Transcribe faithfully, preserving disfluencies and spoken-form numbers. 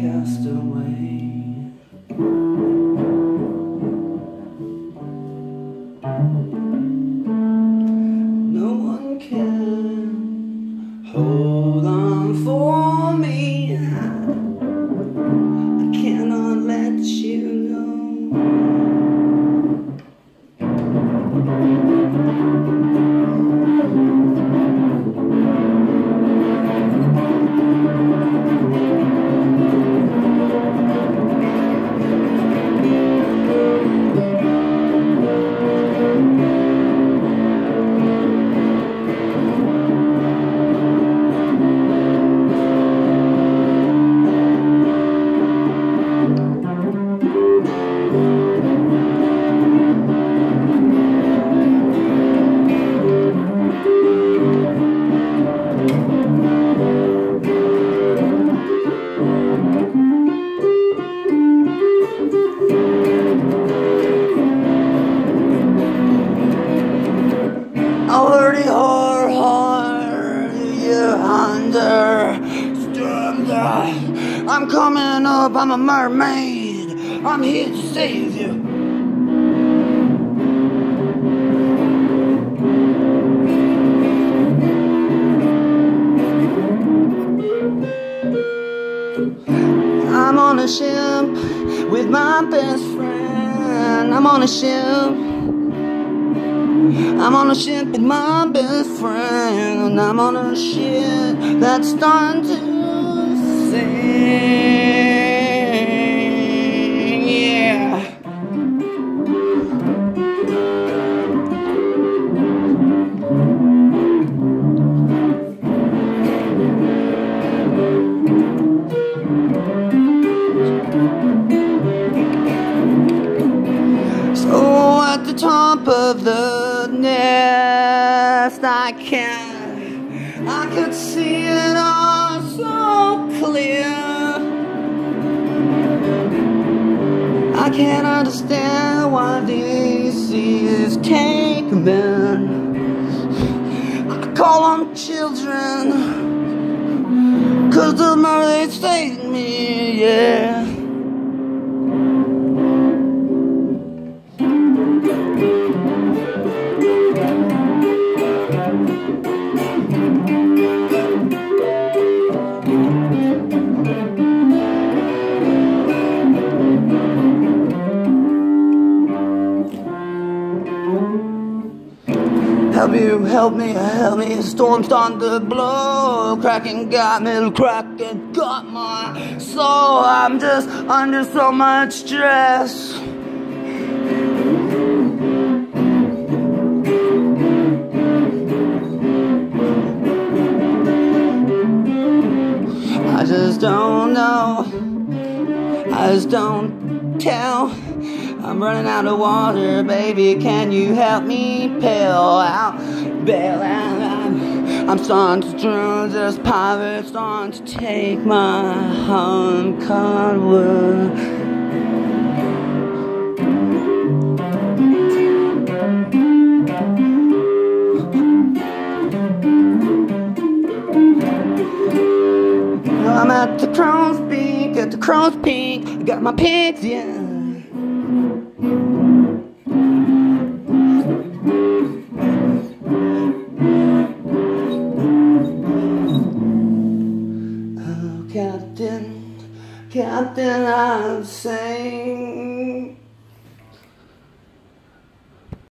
cast away. No one can hold on for me. I cannot let you know. Already hard, hard, you understand that I'm coming up, I'm a mermaid, I'm here to save you. I'm on a ship with my best friend. I'm on a ship. I'm on a ship with my best friend, and I'm on a ship that's starting to sing, yeah. So at the top of the nest, I can, I could see it all so clear. I can't understand why these seas take men. I call them children, 'cause the mermaids saved me, yeah. Help you, help me, help me, storm's starting to blow. Cracking got me, cracking got my soul. I'm just under so much stress. I just don't know, I just don't tell. I'm running out of water, baby, can you help me bail out, bail out? I'm, I'm starting to drown, there's pirates starting to take my home convoy. I'm at the crow's peak, at the crow's peak, I got my pigs, yeah. Oh, Captain, Captain, I'm saying